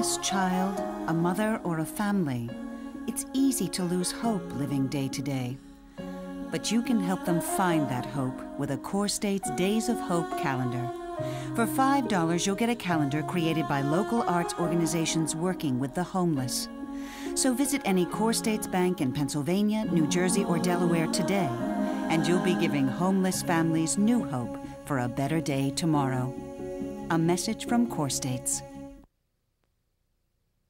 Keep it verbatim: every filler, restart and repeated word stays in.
homeless child, a mother, or a family, it's easy to lose hope living day to day. But you can help them find that hope with a Core States Days of Hope calendar. For five dollars, you'll get a calendar created by local arts organizations working with the homeless. So visit any Core States bank in Pennsylvania, New Jersey, or Delaware today, and you'll be giving homeless families new hope for a better day tomorrow. A message from Core States.